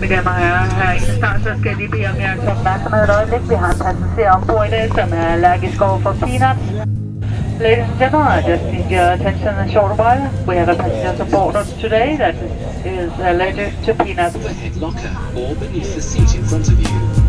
Mine damer og herrer, her i start, så skal jeg lige bede om jeres opmærksomhed et øjeblik. Vi har en passager ombord i dag, som er allergisk over for peanuts. Ladies and gentlemen, I just need your attention in a short while. We have a passenger on board today that is allergic to peanuts. Overhead locker or beneath the seat in front of you.